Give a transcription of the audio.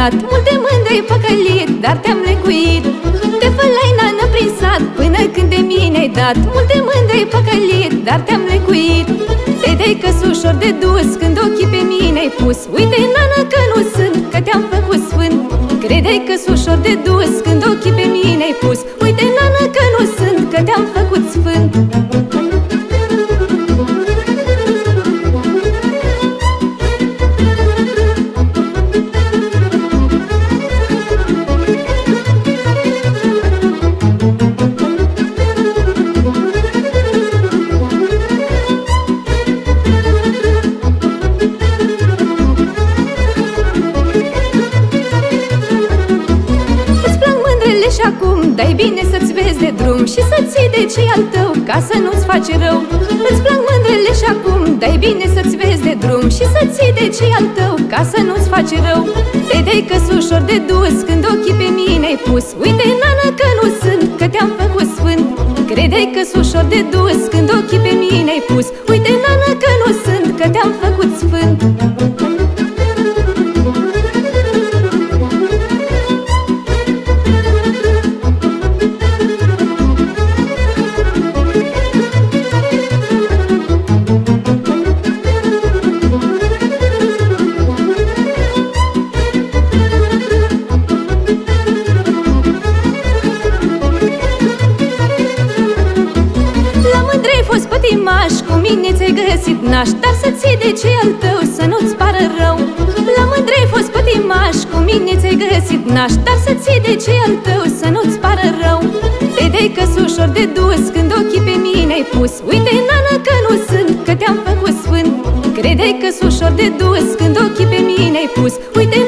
dat, multe mândre păcălit, dar te-am lecuit. Te fălai nană prin sat până când de mine ai dat, multe mândre păcălit, dar te-am lecuit. Credeai că-s ușor de dus când ochii pe mine ai pus. Uite, nană, că nu sunt, că te-am făcut sfânt. Credeai că-s ușor de dus când ochii pe mine ai pus. Uite, nană, că nu sunt, că te-am făcut sfânt. Și acum dai bine să-ți vezi de drum și să ții de ce al tău, ca să nu-ți faci rău. Îți plac mândrele și acum dai bine să-ți vezi de drum și să ții de ce al tău, ca să nu-ți faci rău. Credeai că-s ușor de dus când ochii pe mine ai pus. Uite, nană, că nu sunt, că te-am făcut sfânt. Credeai că-s ușor de dus când ochii pe mine ai pus. Uite, nană, că nu sunt, că te-am făcut sfânt. Pătimaș, cu mine ți-ai găsit naș, dar să ții de ce al tău, să nu-ți pară rău. La mândre ai fost pătimaș, cu mine ți-ai găsit naș, dar să ții de ce al tău, să nu-ți pară rău. Credeai că-s ușor de dus când ochii pe mine ai pus. Uite, nană, că nu sunt, că te-am făcut sfânt. Credeai că-s ușor de dus când ochii pe mine ai pus. Uite,